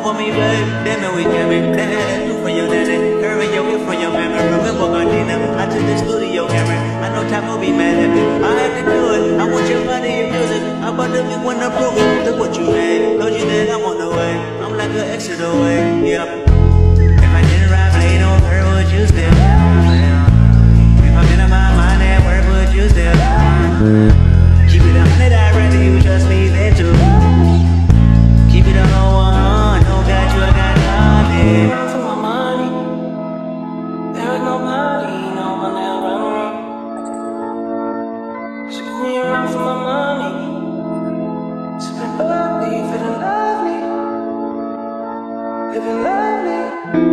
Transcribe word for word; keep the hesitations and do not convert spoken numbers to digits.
for me, babe. Damn it, we can be dead. You from your daddy, curving your gift from your memory. Remember Gardena, I took the studio camera. I know time will be mad at me. I had to do it. I want your body and music. I'm about to make one to prove it. Look what you did. Told you that I'm on the way. I'm like an exit away. Yep. If I didn't ride blade on her, would you still? If I've been in my mind at work, would you still? Keep it on that I rather you trust me there too. Keep it on one, no got you, I got nothing. For my money, there is nobody, no one there around me. So give me around for my money. Sipping bubbly, feeling lovely, living lovely.